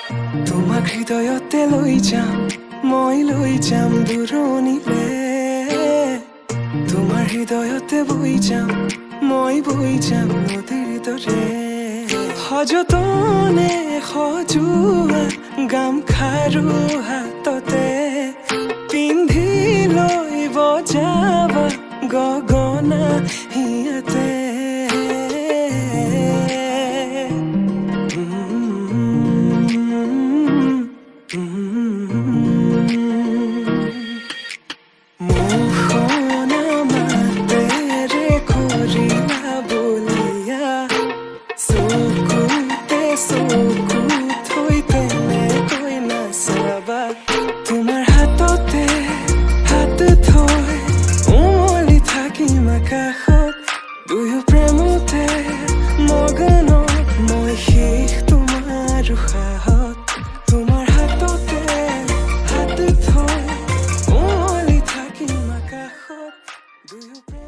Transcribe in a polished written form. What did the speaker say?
তোমাক হৃদয়তে লৈ যাম মই লৈ যাম দূৰণিলে তোমাৰ হৃদয়তে বৈ যাম মই বৈ যাম নদীৰ দৰে সযতনে সজোৱা গামখাৰু হাততে পিন্ধি লৈ বজাবা গগনা হিয়াতে তোমাৰ হাততে হাত থৈ উমলি থাকিম আকাশত দুয়ো প্ৰেমতে মগন মই শেষ তোমাৰ উশাহত তোমাৰ হাততে হাত থৈ উমলি থাকিম আকাশত দুয়ো